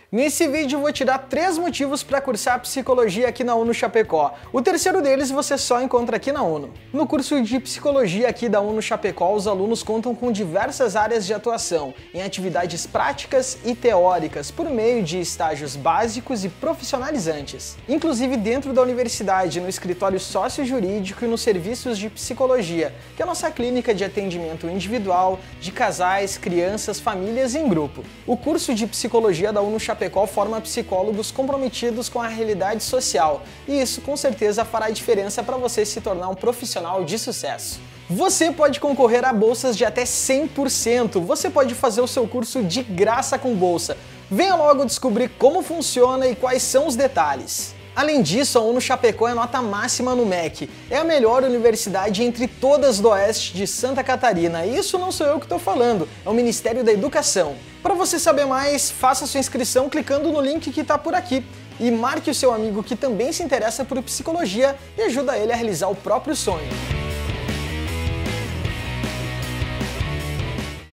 Nesse vídeo eu vou te dar 3 motivos para cursar psicologia aqui na UNO Chapecó. O terceiro deles você só encontra aqui na UNO. No curso de psicologia aqui da UNO Chapecó, os alunos contam com diversas áreas de atuação, em atividades práticas e teóricas, por meio de estágios básicos e profissionalizantes. Inclusive dentro da universidade, no escritório sócio-jurídico e nos serviços de psicologia, que é a nossa clínica de atendimento individual, de casais, crianças, famílias em grupo. O curso de psicologia da UNO Chapecó forma psicólogos comprometidos com a realidade social, e isso com certeza fará diferença para você se tornar um profissional de sucesso. Você pode concorrer a bolsas de até 100%, você pode fazer o seu curso de graça com bolsa. Venha logo descobrir como funciona e quais são os detalhes. Além disso, a UNO Chapecó é nota máxima no MEC. É a melhor universidade entre todas do oeste de Santa Catarina. E isso não sou eu que estou falando, é o Ministério da Educação. Para você saber mais, faça sua inscrição clicando no link que está por aqui. E marque o seu amigo que também se interessa por psicologia e ajuda ele a realizar o próprio sonho.